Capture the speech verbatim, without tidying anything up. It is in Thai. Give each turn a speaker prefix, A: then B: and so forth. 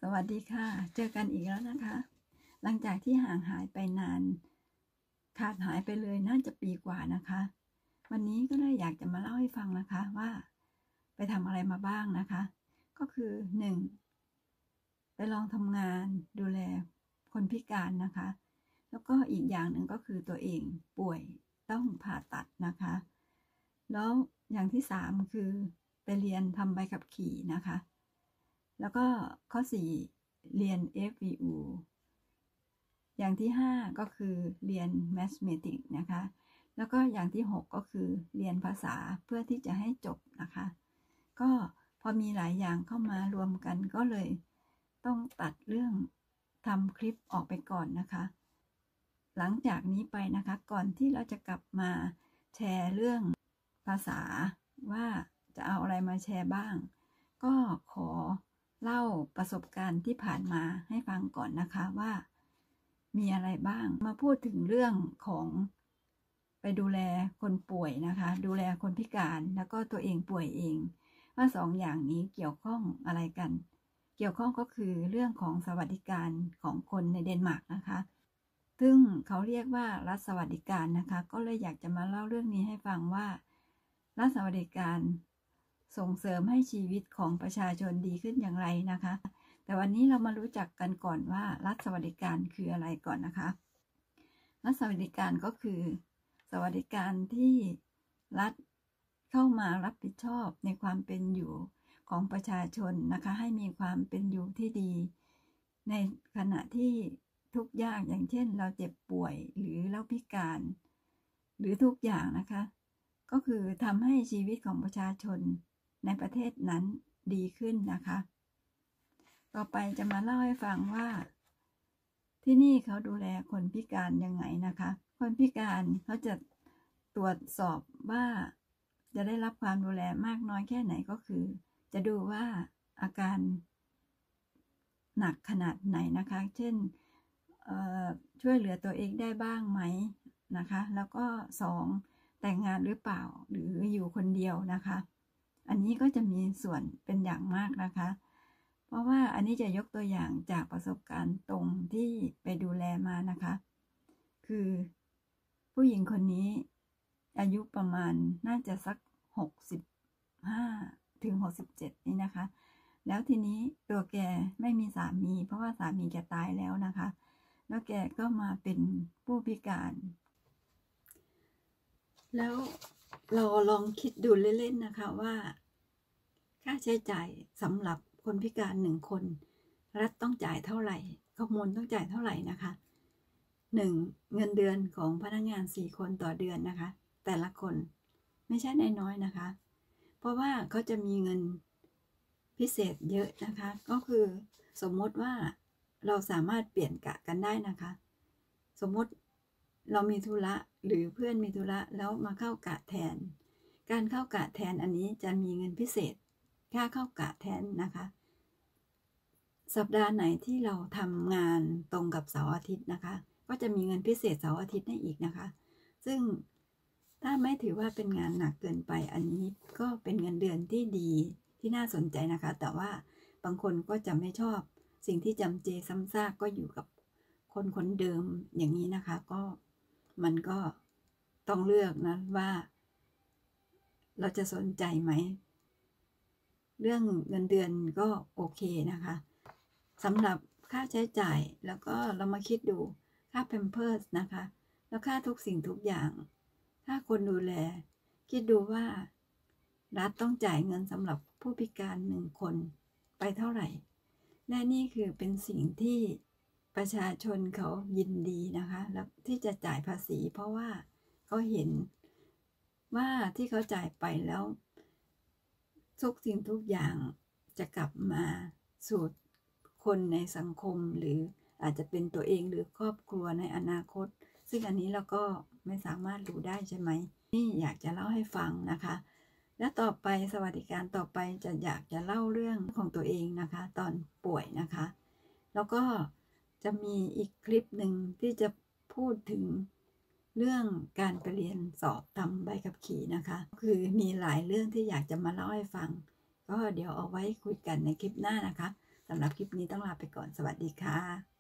A: วัสดีค่ะเจอกันอีกแล้วนะคะหลังจากที่ห่างหายไปนานขาดหายไปเลยน่าจะปีกว่านะคะวันนี้ก็เลยอยากจะมาเล่าให้ฟังนะคะว่าไปทำอะไรมาบ้างนะคะก็คือหนึ่งไปลองทำงานดูแลคนพิการนะคะแล้วก็อีกอย่างหนึ่งก็คือตัวเองป่วยต้องผ่าตัดนะคะแล้วอย่างที่สามคือไปเรียนทำใบขับขี่นะคะแล้วก็ข้อสี่เรียน เอฟ วี ยู อย่างที่ห้าก็คือเรียน Mathematics นะคะแล้วก็อย่างที่หกก็คือเรียนภาษาเพื่อที่จะให้จบนะคะก็พอมีหลายอย่างเข้ามารวมกันก็เลยต้องตัดเรื่องทำคลิปออกไปก่อนนะคะหลังจากนี้ไปนะคะก่อนที่เราจะกลับมาแชร์เรื่องภาษาว่าจะเอาอะไรมาแชร์บ้างก็ขอเล่าประสบการณ์ที่ผ่านมาให้ฟังก่อนนะคะว่ามีอะไรบ้างมาพูดถึงเรื่องของไปดูแลคนป่วยนะคะดูแลคนพิการแล้วก็ตัวเองป่วยเองว่าสองอย่างนี้เกี่ยวข้องอะไรกันเกี่ยวข้องก็คือเรื่องของสวัสดิการของคนในเดนมาร์กนะคะซึ่งเขาเรียกว่ารัฐสวัสดิการนะคะก็เลยอยากจะมาเล่าเรื่องนี้ให้ฟังว่ารัฐสวัสดิการส่งเสริมให้ชีวิตของประชาชนดีขึ้นอย่างไรนะคะแต่วันนี้เรามารู้จักกันก่อนว่ารัฐสวัสดิการคืออะไรก่อนนะคะรัฐสวัสดิการก็คือสวัสดิการที่รัฐเข้ามารับผิดชอบในความเป็นอยู่ของประชาชนนะคะให้มีความเป็นอยู่ที่ดีในขณะที่ทุกข์ยากอย่างเช่นเราเจ็บป่วยหรือเราพิการหรือทุกอย่างนะคะก็คือทำให้ชีวิตของประชาชนในประเทศนั้นดีขึ้นนะคะต่อไปจะมาเล่าให้ฟังว่าที่นี่เขาดูแลคนพิการยังไงนะคะคนพิการเขาจะตรวจสอบว่าจะได้รับความดูแลมากน้อยแค่ไหนก็คือจะดูว่าอาการหนักขนาดไหนนะคะเช่นช่วยเหลือตัวเองได้บ้างไหมนะคะแล้วก็สองแต่งงานหรือเปล่าหรืออยู่คนเดียวนะคะอันนี้ก็จะมีส่วนเป็นอย่างมากนะคะเพราะว่าอันนี้จะยกตัวอย่างจากประสบการณ์ตรงที่ไปดูแลมานะคะคือผู้หญิงคนนี้อายุประมาณน่าจะสักหกสิบห้าถึงหกสิบเจ็ดนี่นะคะแล้วทีนี้ตัวแกไม่มีสามีเพราะว่าสามีแกตายแล้วนะคะแล้วแกก็มาเป็นผู้พิการแล้วเราลองคิดดูเล่นๆนะคะว่าค่าใช้จ่ายสำหรับคนพิการหนึ่งคนรัฐต้องจ่ายเท่าไหร่ขบวนต้องจ่ายเท่าไหร่นะคะหนึ่งเงินเดือนของพนักงานสี่คนต่อเดือนนะคะแต่ละคนไม่ใช่น้อยๆนะคะเพราะว่าเขาจะมีเงินพิเศษเยอะนะคะก็คือสมมติว่าเราสามารถเปลี่ยนกะกันได้นะคะสมมติเรามีธุระหรือเพื่อนมีธุระแล้วมาเข้ากะแทนการเข้ากะแทนอันนี้จะมีเงินพิเศษค่าเข้ากะแทนนะคะสัปดาห์ไหนที่เราทำงานตรงกับเสาร์อาทิตย์นะคะก็จะมีเงินพิเศษเสาร์อาทิตย์ให้อีกนะคะซึ่งถ้าไม่ถือว่าเป็นงานหนักเกินไปอันนี้ก็เป็นเงินเดือนที่ดีที่น่าสนใจนะคะแต่ว่าบางคนก็จะไม่ชอบสิ่งที่จำเจซ้ำซากก็อยู่กับคนคนเดิมอย่างนี้นะคะก็มันก็ต้องเลือกนะว่าเราจะสนใจไหมเรื่องเงินเดือนก็โอเคนะคะสำหรับค่าใช้จ่ายแล้วก็เรามาคิดดูค่าแพมเพิร์สนะคะแล้วค่าทุกสิ่งทุกอย่างค่าคนดูแลคิดดูว่ารัฐต้องจ่ายเงินสำหรับผู้พิการหนึ่งคนไปเท่าไหร่และนี่คือเป็นสิ่งที่ประชาชนเขายินดีนะคะแล้วที่จะจ่ายภาษีเพราะว่าเขาเห็นว่าที่เขาจ่ายไปแล้วทุกสิ่งทุกอย่างจะกลับมาสู่คนในสังคมหรืออาจจะเป็นตัวเองหรือครอบครัวในอนาคตซึ่งอันนี้เราก็ไม่สามารถรู้ได้ใช่ไหมนี่อยากจะเล่าให้ฟังนะคะและต่อไปสวัสดิการต่อไปจะอยากจะเล่าเรื่องของตัวเองนะคะตอนป่วยนะคะแล้วก็จะมีอีกคลิปหนึ่งที่จะพูดถึงเรื่องการไปเรียนสอบทำใบขับขี่นะคะคือมีหลายเรื่องที่อยากจะมาเล่าให้ฟังก็เดี๋ยวเอาไว้คุยกันในคลิปหน้านะคะสำหรับคลิปนี้ต้องลาไปก่อนสวัสดีค่ะ